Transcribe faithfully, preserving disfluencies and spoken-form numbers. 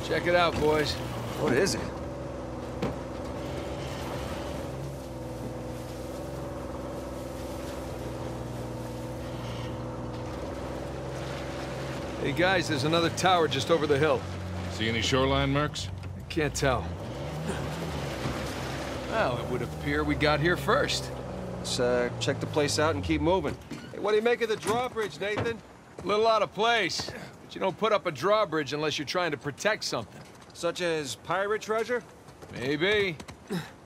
Check it out, boys. What is it? Hey, guys, there's another tower just over the hill. See any shoreline marks? I can't tell. Well, it would appear we got here first. Let's uh, check the place out and keep moving. Hey, what do you make of the drawbridge, Nathan? A little out of place. But you don't put up a drawbridge unless you're trying to protect something. Such as pirate treasure? Maybe.